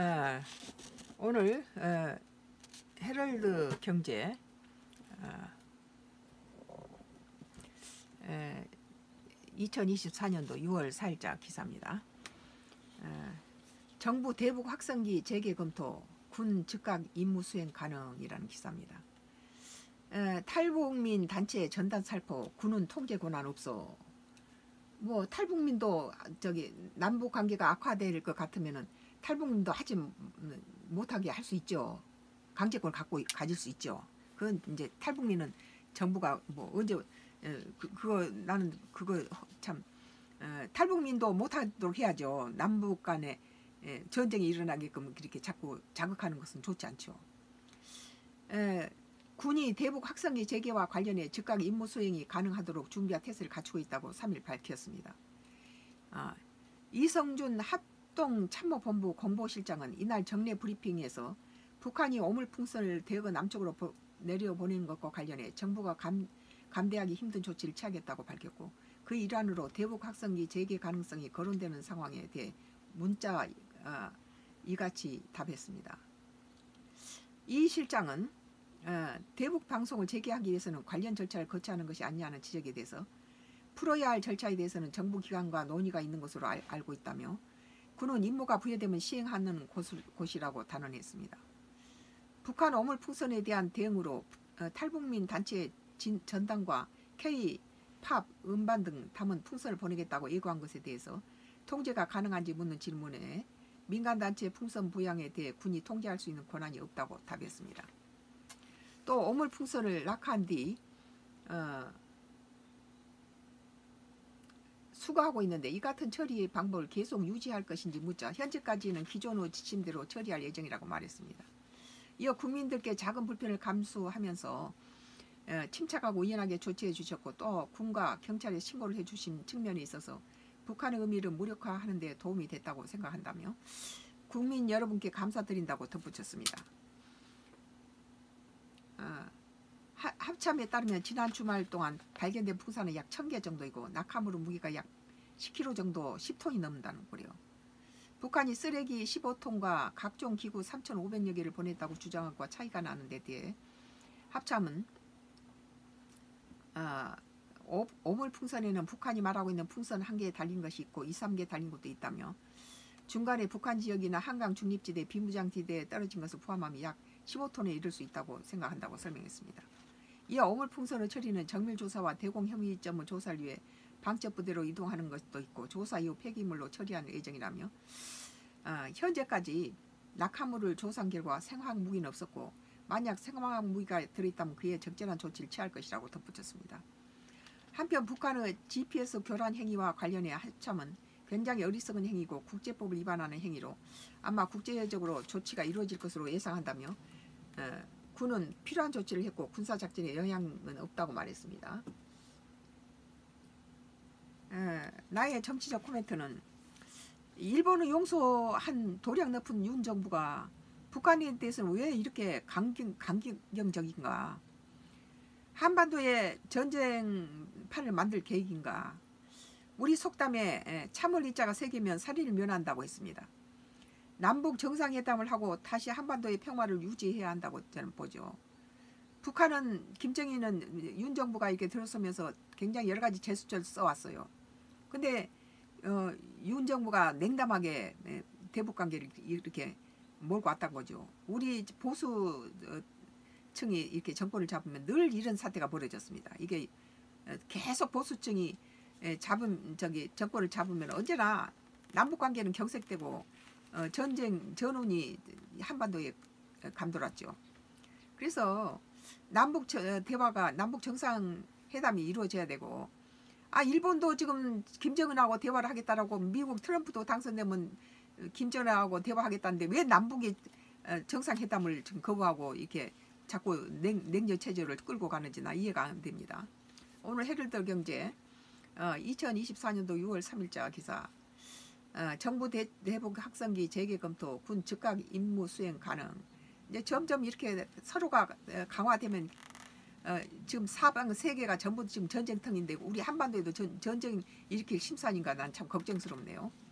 어, 오늘 헤럴드 경제 2024년도 6월 4일자 기사입니다. 정부 대북 확성기 재개검토, 군 즉각 임무 수행 가능이라는 기사입니다. 탈북민 단체 전단 살포, 군은 통제 권한 없어. 뭐 탈북민도 저기 남북 관계가 악화될 것 같으면은 탈북민도 하지 못하게 할 수 있죠. 강제권 가질 수 있죠. 그건 이제 탈북민은 정부가 뭐 언제 그거 나는 그거 참 탈북민도 못하도록 해야죠. 남북 간에 전쟁이 일어나게끔 그렇게 자꾸 자극하는 것은 좋지 않죠. 군이 대북 확성기 재개와 관련해 즉각 임무 수행이 가능하도록 준비와 태세를 갖추고 있다고 3일 밝혔습니다. 이성준 합동참모본부 공보실장은 이날 정례 브리핑에서 북한이 오물풍선을 대거 남쪽으로 내려보내는 것과 관련해 정부가 감대하기 힘든 조치를 취하겠다고 밝혔고, 그 일환으로 대북 확성기 재개 가능성이 거론되는 상황에 대해 문자 이같이 답했습니다. 이 실장은 대북 방송을 재개하기 위해서는 관련 절차를 거쳐야 하는 것이 아니냐는 지적에 대해서 풀어야 할 절차에 대해서는 정부 기관과 논의가 있는 것으로 알고 있다며, 군은 임무가 부여되면 시행하는 곳이라고 단언했습니다. 북한 오물풍선에 대한 대응으로 탈북민 단체 전단과 K-팝 음반 등 담은 풍선을 보내겠다고 예고한 것에 대해서 통제가 가능한지 묻는 질문에 민간단체 풍선 부양에 대해 군이 통제할 수 있는 권한이 없다고 답했습니다. 또 오물풍선을 낙하한 뒤 수거하고 있는데 이 같은 처리 방법을 계속 유지할 것인지 묻자 현재까지는 기존의 지침대로 처리할 예정이라고 말했습니다. 이어 국민들께 작은 불편을 감수하면서 침착하고 의연하게 조치해 주셨고, 또 군과 경찰에 신고를 해 주신 측면에 있어서 북한의 의미를 무력화하는 데 도움이 됐다고 생각한다며 국민 여러분께 감사드린다고 덧붙였습니다. 합참에 따르면 지난 주말 동안 발견된 풍선은 약 1000개 정도이고 낙하물의 무게가 약 10kg 정도 10톤이 넘는다는 거래요. 북한이 쓰레기 15톤과 각종 기구 3,500여 개를 보냈다고 주장한 것과 차이가 나는 데 대해 합참은 오물풍선에는 북한이 말하고 있는 풍선 1개에 달린 것이 있고 2, 3개 달린 것도 있다며, 중간에 북한 지역이나 한강 중립지대 비무장지대에 떨어진 것을 포함하면 약 15톤에 이를 수 있다고 생각한다고 설명했습니다. 이어 오물풍선의 처리는 정밀조사와 대공 혐의점의 조사를 위해 방첩부대로 이동하는 것도 있고 조사 이후 폐기물로 처리하는 예정이라며, 현재까지 낙하물을 조사한 결과 생화학 무기는 없었고 만약 생화학 무기가 들어있다면 그에 적절한 조치를 취할 것이라고 덧붙였습니다. 한편 북한의 GPS 교란 행위와 관련해 합참은 굉장히 어리석은 행위고 국제법을 위반하는 행위로 아마 국제적으로 조치가 이루어질 것으로 예상한다며 군은 필요한 조치를 했고 군사작전에 영향은 없다고 말했습니다. 나의 정치적 코멘트는 일본을 용서한 도량 높은 윤 정부가 북한에 대해서는 왜 이렇게 강경적인가? 한반도에 전쟁판을 만들 계획인가? 우리 속담에 참을 이자가 3개면 살인을 면한다고 했습니다. 남북 정상회담을 하고 다시 한반도의 평화를 유지해야 한다고 저는 보죠. 북한은 김정일은 윤 정부가 이렇게 들어서면서 굉장히 여러 가지 제스처를 써왔어요. 근데 윤 정부가 냉담하게 대북 관계를 이렇게 몰고 왔단 거죠. 우리 보수층이 이렇게 정권을 잡으면 늘 이런 사태가 벌어졌습니다. 이게 계속 보수층이 정권을 잡으면 언제나 남북 관계는 경색되고 전쟁 전운이 한반도에 감돌았죠. 그래서 남북 대화가 남북 정상회담이 이루어져야 되고, 일본도 지금 김정은하고 대화를 하겠다라고, 미국 트럼프도 당선되면 김정은하고 대화하겠다는데 왜 남북이 정상회담을 지금 거부하고 이렇게 자꾸 냉전 체제를 끌고 가는지 나 이해가 안 됩니다. 오늘 헤럴드 경제 2024년도 6월 3일자 기사, 정부 대북 확성기 재개 검토, 군 즉각 임무 수행 가능. 이제 점점 이렇게 서로가 강화되면 지금 사방 세계가 전부 지금 전쟁터인데 우리 한반도에도 전쟁 일으킬 심산인가 난 참 걱정스럽네요.